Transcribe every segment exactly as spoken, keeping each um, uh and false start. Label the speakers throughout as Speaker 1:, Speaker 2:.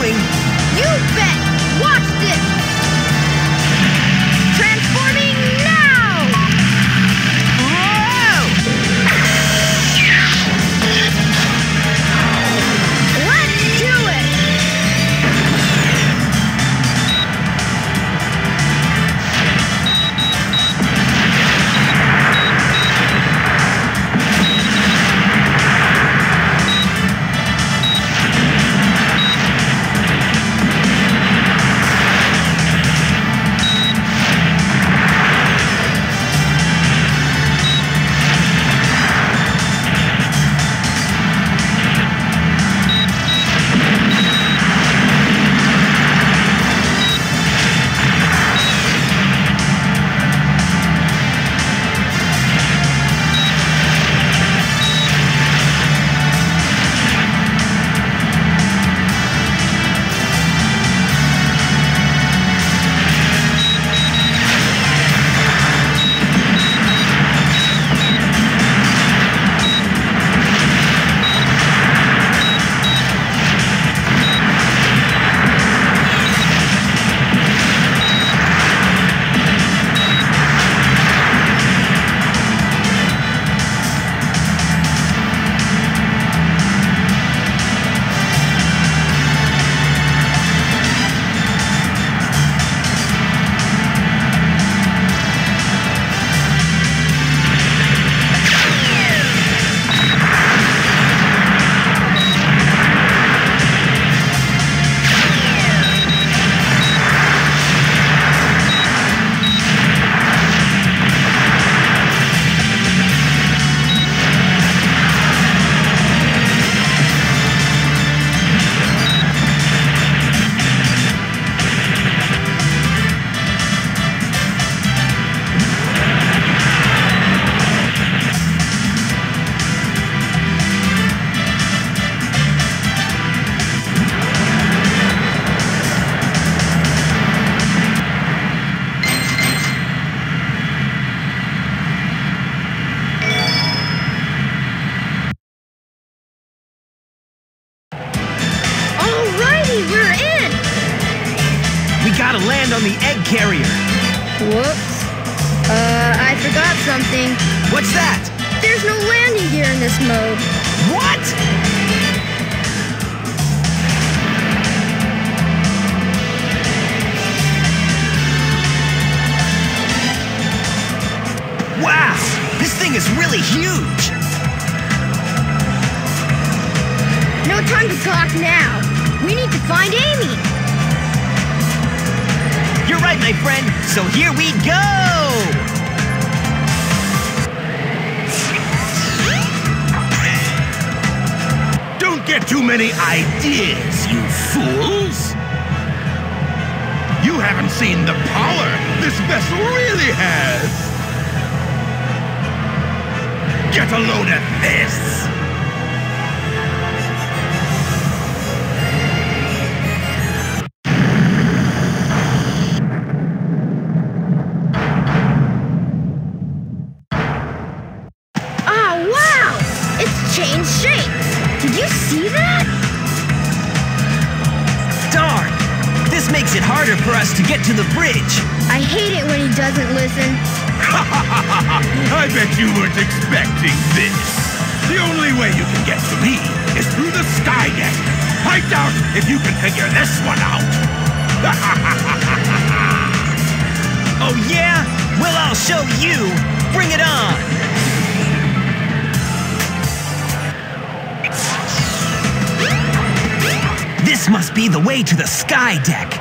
Speaker 1: doing?
Speaker 2: You bet! Watch this! Transforming now!
Speaker 1: Whoa!
Speaker 2: Let's do it! We're in!
Speaker 1: We gotta land on the egg carrier.
Speaker 2: Whoops. Uh, I forgot something.
Speaker 1: What's that?
Speaker 2: There's no landing gear in this mode.
Speaker 1: What? Wow! This thing is really huge!
Speaker 2: No time to talk now. We need to find Amy.
Speaker 1: You're right, my friend. So here we go!
Speaker 3: Don't get too many ideas, you fools! You haven't seen the power this vessel really has! Get a load of this!
Speaker 2: Changed shape. Did you see that?
Speaker 1: Darn! This makes it harder for us to get to the bridge.
Speaker 2: I hate it when he doesn't listen.
Speaker 3: I bet you weren't expecting this. The only way you can get to me is through the sky deck. I doubt if you can figure this one out.
Speaker 1: Oh yeah? Well, I'll show you. Bring it on. This must be the way to the sky deck.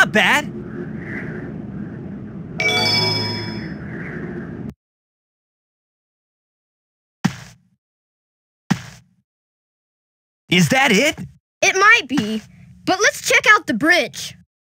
Speaker 1: Not bad. Is that it?
Speaker 2: It might be, but let's check out the bridge.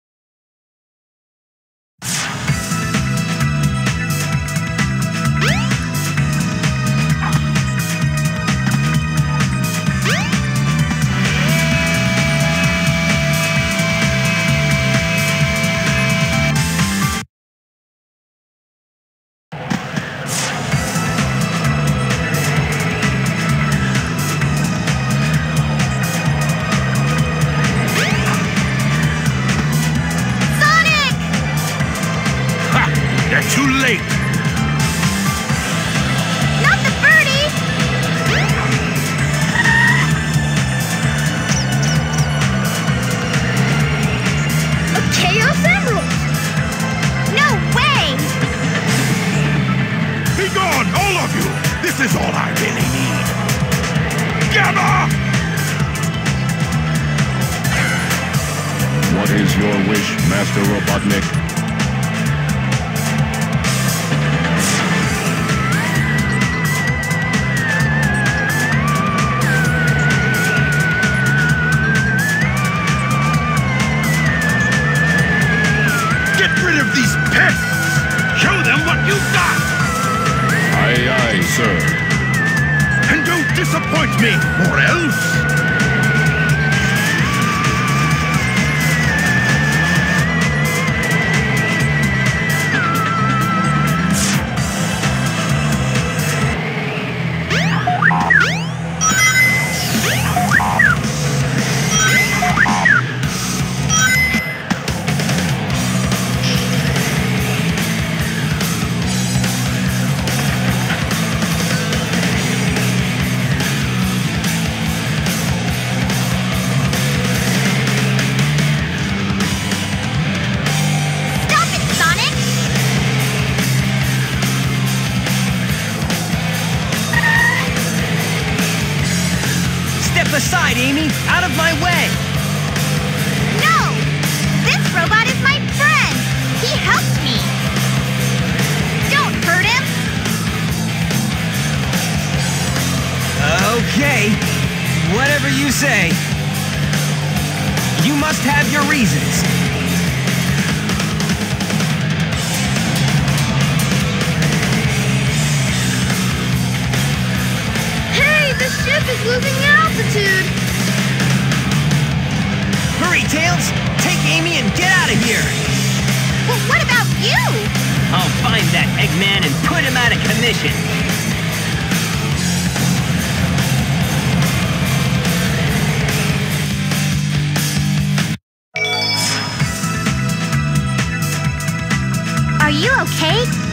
Speaker 3: Too late!
Speaker 2: Not the birdie! A Chaos Emerald! No way!
Speaker 3: Be gone, all of you! This is all I really need! Gamma!
Speaker 4: What is your wish, Master Robotnik?
Speaker 3: These pests! Show them what you've got!
Speaker 4: Aye, aye, sir.
Speaker 3: And don't disappoint me, or else...
Speaker 1: Aside, Amy! Out of my way!
Speaker 2: No! This robot is my friend! He helped me! Don't hurt him!
Speaker 1: Okay. Whatever you say. You must have your reasons.
Speaker 2: Hey! The ship is losing altitude!
Speaker 1: Hurry, Tails! Take Amy and get out of here!
Speaker 2: Well, what about you?
Speaker 1: I'll find that Eggman and put him out of commission!
Speaker 2: Are you okay?